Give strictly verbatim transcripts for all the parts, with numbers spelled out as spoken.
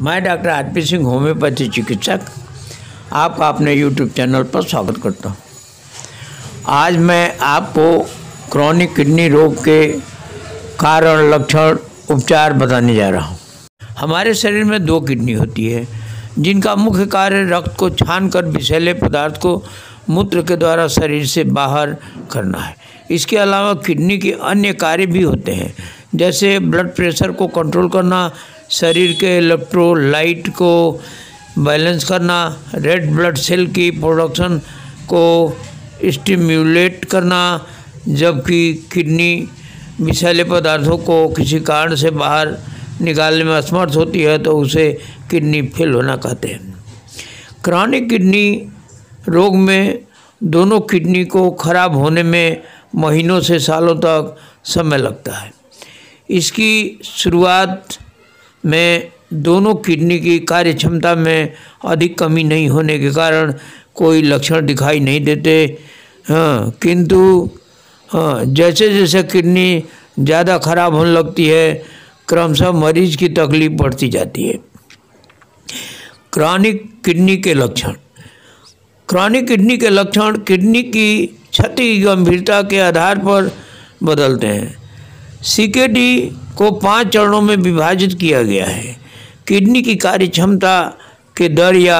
मैं doctor RP Singh homeopathy चिकित्सक आपका अपने यूट्यूब चैनल पर स्वागत करता हूँ। आज मैं आपको क्रॉनिक किडनी रोग के कारण, लक्षण, उपचार बताने जा रहा हूँ। हमारे शरीर में दो किडनी होती है जिनका मुख्य कार्य रक्त को छानकर विषैले पदार्थ को मूत्र के द्वारा शरीर से बाहर करना है। इसके अलावा किडनी के अन्य कार्य भी होते हैं, जैसे ब्लड प्रेशर को कंट्रोल करना, शरीर के इलेक्ट्रोलाइट को बैलेंस करना, रेड ब्लड सेल की प्रोडक्शन को स्टिम्युलेट करना। जबकि किडनी विषैले पदार्थों को किसी कारण से बाहर निकालने में असमर्थ होती है तो उसे किडनी फेल होना कहते हैं। क्रॉनिक किडनी रोग में दोनों किडनी को खराब होने में महीनों से सालों तक समय लगता है। इसकी शुरुआत में दोनों किडनी की कार्य क्षमता में अधिक कमी नहीं होने के कारण कोई लक्षण दिखाई नहीं देते। हाँ, किंतु हाँ जैसे जैसे किडनी ज़्यादा खराब होने लगती है, क्रमशः मरीज की तकलीफ बढ़ती जाती है। क्रॉनिक किडनी के लक्षण। क्रॉनिक किडनी के लक्षण किडनी की क्षति की गंभीरता के आधार पर बदलते हैं। सीकेडी को पांच चरणों में विभाजित किया गया है। किडनी की कार्य क्षमता के दर या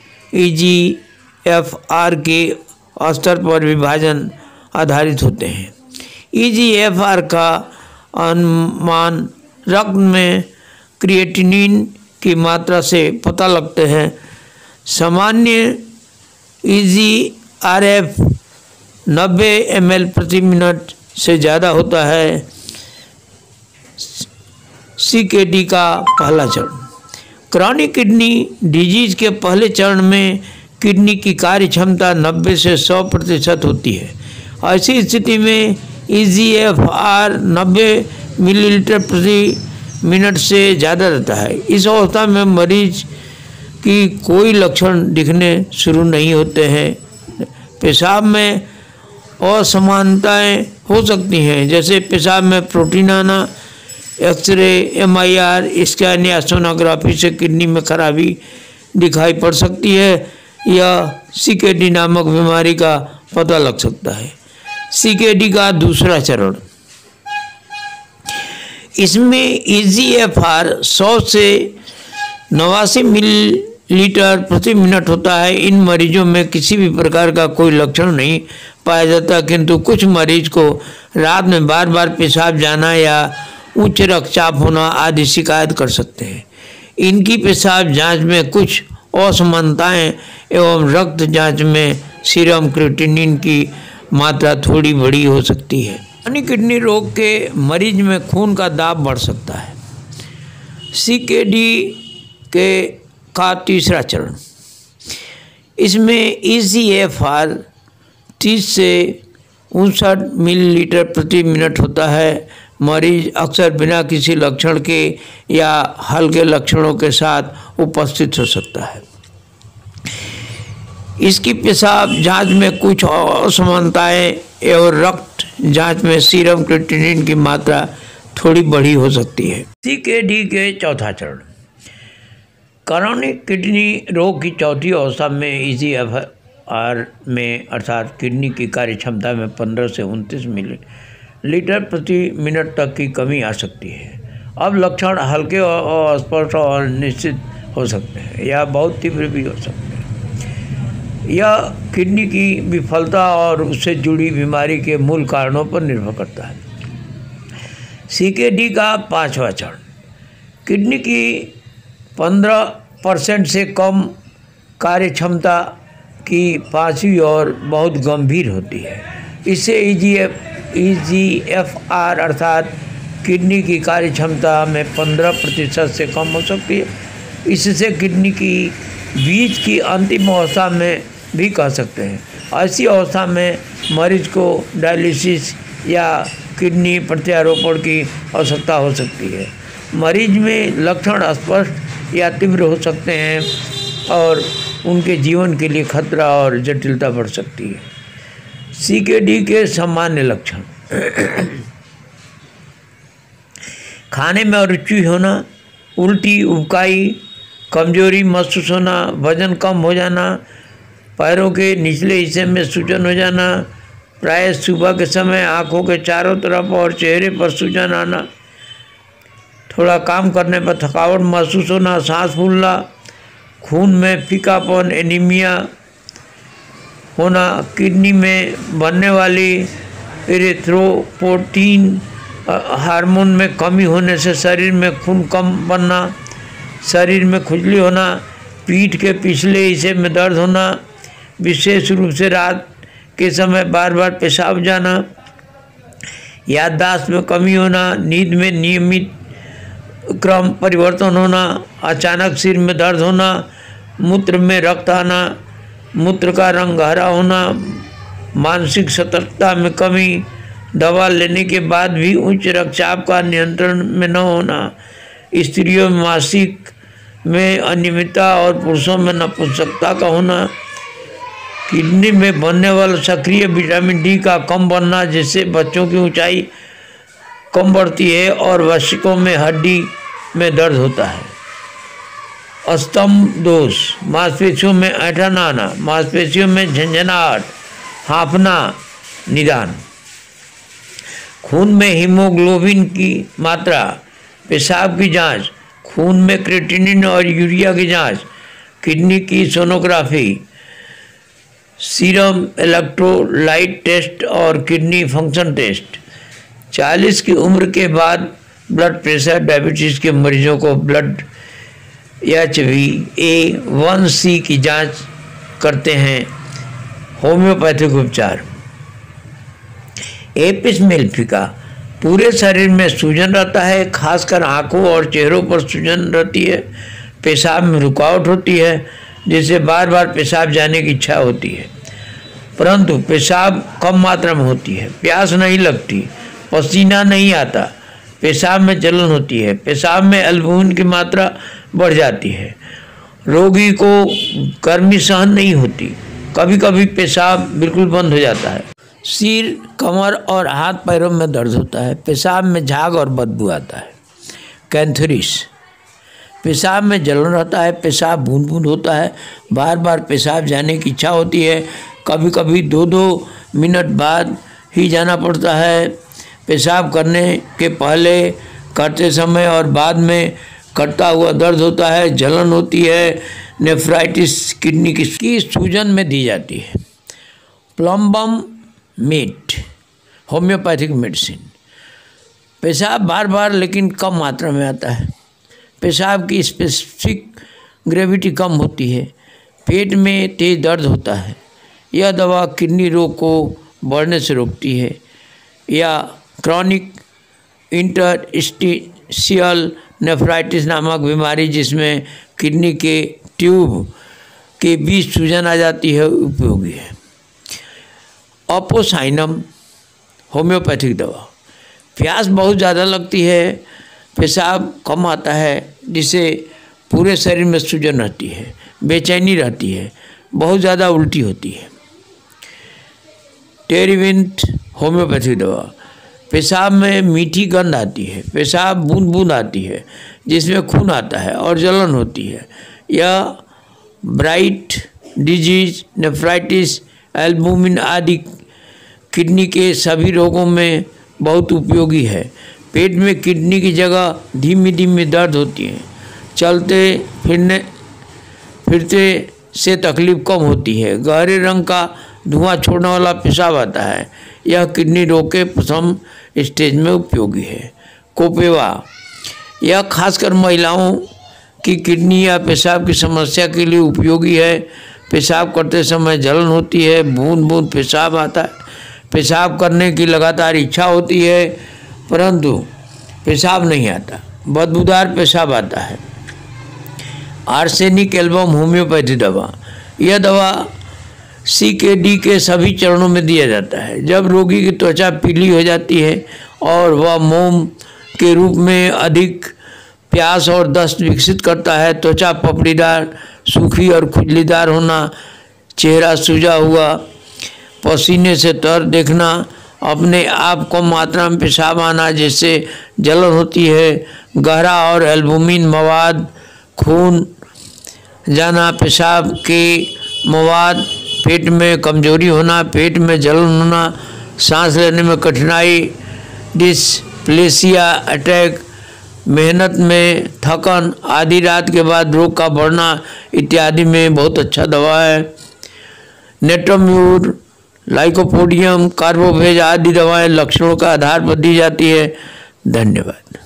ईजीएफआर के स्तर पर विभाजन आधारित होते हैं। ईजीएफआर का अनुमान रक्त में क्रिएटिनिन की मात्रा से पता लगते हैं। सामान्य ईजीआरएफ नब्बे एम एल प्रति मिनट से ज़्यादा होता है। सीकेडी का पहला चरण। क्रॉनिक किडनी डिजीज के पहले चरण में किडनी की कार्य क्षमता नब्बे से सौ प्रतिशत होती है। ऐसी स्थिति में ईजीएफआर नब्बे मिलीलीटर प्रति मिनट से ज़्यादा रहता है। इस अवस्था में मरीज की कोई लक्षण दिखने शुरू नहीं होते हैं। पेशाब में असमानताएं हो सकती हैं, जैसे पेशाब में प्रोटीन आना, एक्सरे, एमआईआर स्कैन या सोनोग्राफी से किडनी में खराबी दिखाई पड़ सकती है या सीकेडी नामक बीमारी का पता लग सकता है। सीकेडी का दूसरा चरण। इसमें ईजीएफआर सौ से नवासी मिलीलीटर प्रति मिनट होता है। इन मरीजों में किसी भी प्रकार का कोई लक्षण नहीं पाया जाता, किंतु कुछ मरीज को रात में बार बार पेशाब जाना या उच्च रक्तचाप होना आदि शिकायत कर सकते हैं। इनकी पेशाब जांच में कुछ असमानताएं एवं रक्त जांच में सीरम क्रिएटिनिन की मात्रा थोड़ी बड़ी हो सकती है। क्रॉनिक किडनी रोग के मरीज में खून का दाब बढ़ सकता है। सीकेडी के का तीसरा चरण। इसमें ईजीएफआर तीस से उनसठ मिलीलीटर प्रति मिनट होता है। मरीज अक्सर बिना किसी लक्षण के या हल्के लक्षणों के साथ उपस्थित हो सकता है। इसकी पेशाब जांच में कुछ असमानताएं एवं रक्त जांच में सीरम क्रिएटिनिन की मात्रा थोड़ी बढ़ी हो सकती है। सीकेडी के चौथा चरण। क्रॉनिक किडनी रोग की चौथी अवस्था में ईजीएफआर में अर्थात किडनी की कार्य क्षमता में पंद्रह से उनतीस मिली लीटर प्रति मिनट तक की कमी आ सकती है। अब लक्षण हल्के और स्पष्ट और निश्चित हो सकते हैं या बहुत तीव्र भी हो सकते हैं। यह किडनी की विफलता और उससे जुड़ी बीमारी के मूल कारणों पर निर्भर करता है। सीकेडी का पांचवा चरण। किडनी की पंद्रह परसेंट से कम कार्य क्षमता की पांचवी और बहुत गंभीर होती है। इससे ईजीएफ ईजीएफआर अर्थात किडनी की कार्य क्षमता में पंद्रह प्रतिशत से कम हो सकती है। इससे किडनी की बीच की अंतिम अवस्था में भी कह सकते हैं। ऐसी अवस्था में मरीज को डायलिसिस या किडनी प्रत्यारोपण की आवश्यकता हो सकती है। मरीज में लक्षण स्पष्ट या तीव्र हो सकते हैं और उनके जीवन के लिए खतरा और जटिलता बढ़ सकती है। सीकेडी के सामान्य लक्षण। खाने में अरुचि होना, उल्टी, उबकाई, कमजोरी महसूस होना, वजन कम हो जाना, पैरों के निचले हिस्से में सूजन हो जाना, प्रायः सुबह के समय आँखों के चारों तरफ और चेहरे पर सूजन आना, थोड़ा काम करने पर थकावट महसूस होना, सांस फूलना, खून में फीकापन, एनीमिया होना, किडनी में बनने वाली इरिथ्रोपोइटीन हार्मोन में कमी होने से शरीर में खून कम बनना, शरीर में खुजली होना, पीठ के पिछले हिस्से में दर्द होना, विशेष रूप से रात के समय बार बार पेशाब जाना, याददाश्त में कमी होना, नींद में नियमित क्रम परिवर्तन होना, अचानक सिर में दर्द होना, मूत्र में रक्त आना, मूत्र का रंग हरा होना, मानसिक सतर्कता में कमी, दवा लेने के बाद भी उच्च रक्तचाप का नियंत्रण में न होना, स्त्रियों में मासिक में अनियमितता और पुरुषों में नपुंसकता का होना, किडनी में बनने वाला सक्रिय विटामिन डी का कम बनना जिससे बच्चों की ऊंचाई कम बढ़ती है और वयस्कों में हड्डी में दर्द होता है। स्तंभ दोष, मांसपेशियों में ऐंठन आना, मांसपेशियों में झंझनाहट, हाँफना, निदान, खून में हीमोग्लोबिन की मात्रा, पेशाब की जांच, खून में क्रिएटिनिन और यूरिया की जांच, किडनी की सोनोग्राफी, सीरम इलेक्ट्रोलाइट टेस्ट और किडनी फंक्शन टेस्ट। चालीस की उम्र के बाद ब्लड प्रेशर, डायबिटीज़ के मरीजों को blood H B A one C की जांच करते हैं। होम्योपैथिक उपचार, एपिस मेलिफिका, पूरे शरीर में सूजन रहता है, खासकर आँखों और चेहरों पर सूजन रहती है, पेशाब में रुकावट होती है जिससे बार बार पेशाब जाने की इच्छा होती है परंतु पेशाब कम मात्रा में होती है, प्यास नहीं लगती, पसीना नहीं आता, पेशाब में जलन होती है, पेशाब में एल्बुमिन की मात्रा बढ़ जाती है, रोगी को गर्मी सहन नहीं होती, कभी कभी पेशाब बिल्कुल बंद हो जाता है, सिर, कमर और हाथ पैरों में दर्द होता है, पेशाब में झाग और बदबू आता है। कैंथोरिस, पेशाब में जलन रहता है, पेशाब बूंद बूंद होता है, बार बार पेशाब जाने की इच्छा होती है, कभी कभी दो दो मिनट बाद ही जाना पड़ता है, पेशाब करने के पहले, करते समय और बाद में करता हुआ दर्द होता है, जलन होती है, नेफ्राइटिस किडनी की सूजन में दी जाती है। प्लम्बम मेट, होम्योपैथिक मेडिसिन, पेशाब बार बार लेकिन कम मात्रा में आता है, पेशाब की स्पेसिफिक ग्रेविटी कम होती है, पेट में तेज दर्द होता है, यह दवा किडनी रोग को बढ़ने से रोकती है। या क्रॉनिक इंटरस्टिशियल नेफ्राइटिस नामक बीमारी जिसमें किडनी के ट्यूब के बीच सूजन आ जाती है, उपयोगी है। अपोसाइनम, होम्योपैथिक दवा, प्यास बहुत ज़्यादा लगती है, पेशाब कम आता है जिससे पूरे शरीर में सूजन रहती है, बेचैनी रहती है, बहुत ज़्यादा उल्टी होती है। टेरिविंट, होम्योपैथिक दवा, पेशाब में मीठी गंध आती है, पेशाब बूंद बूंद आती है जिसमें खून आता है और जलन होती है। यह ब्राइट डिजीज, नेफ्राइटिस, एल्बुमिन आदि किडनी के सभी रोगों में बहुत उपयोगी है। पेट में किडनी की जगह धीमी धीमी दर्द होती है, चलते फिरने फिरते से तकलीफ कम होती है, गहरे रंग का धुआं छोड़ने वाला पेशाब आता है, यह किडनी रोग के प्रथम स्टेज में उपयोगी है। कोपेवा, यह खासकर महिलाओं की किडनी या पेशाब की समस्या के लिए उपयोगी है, पेशाब करते समय जलन होती है, बूंद बूंद पेशाब आता है, पेशाब करने की लगातार इच्छा होती है परंतु पेशाब नहीं आता, बदबूदार पेशाब आता है। आर्सेनिक एल्बम, होम्योपैथी दवा, यह दवा सी के डी के सभी चरणों में दिया जाता है। जब रोगी की त्वचा पीली हो जाती है और वह मोम के रूप में अधिक प्यास और दस्त विकसित करता है, त्वचा पपड़ीदार, सूखी और खुजलीदार होना, चेहरा सूजा हुआ, पसीने से तर देखना, अपने आप को मात्रा में पेशाब आना जिससे जलन होती है, गहरा और एल्बुमिन मवाद खून जाना, पेशाब की मवाद, पेट में कमजोरी होना, पेट में जलन होना, सांस लेने में कठिनाई, डिस्प्लेसिया, अटैक, मेहनत में थकन, आधी रात के बाद रोग का बढ़ना इत्यादि में बहुत अच्छा दवा है। नेट्रोम्यूर, लाइकोपोडियम, कार्बोवेज आदि दवाएं लक्षणों के आधार पर दी जाती है। धन्यवाद।